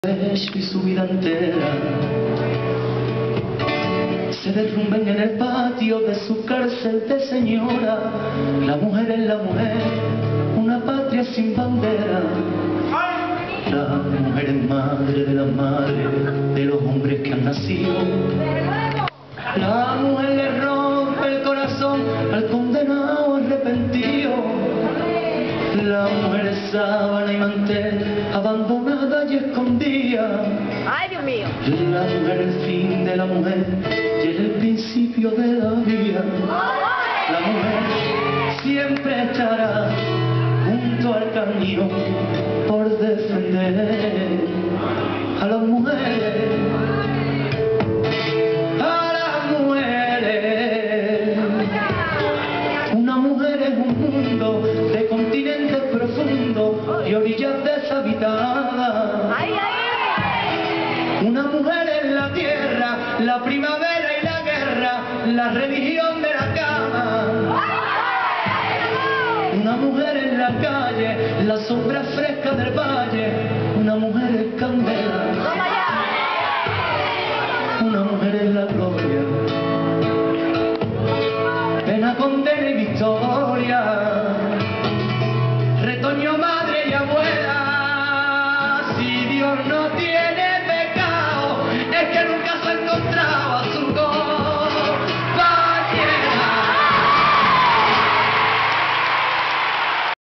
Y su vida entera se derrumben en el patio de su cárcel de señora. La mujer es la mujer, una patria sin bandera. La mujer es madre de la madre de los hombres que han nacido. La mujer le rompe el corazón al condenado arrepentido. La mujer es sábana y mantel, abandonada y escondida. ¡Ay, Dios mío! La mujer, el fin de la mujer, y es el principio de la vida. La mujer siempre estará junto al cañón por defender a las mujeres. A las mujeres. Una mujer es un mundo de continentes profundos y orillas deshabitadas. ¡Ay, ay! Una mujer es la tierra, la primavera y la guerra, la religión de la cama. Una mujer en la calle, la sombra fresca del valle. Una mujer es candela. Una mujer es la gloria, pena, condena y victoria. Retoño, madre y abuela, si Dios no tiene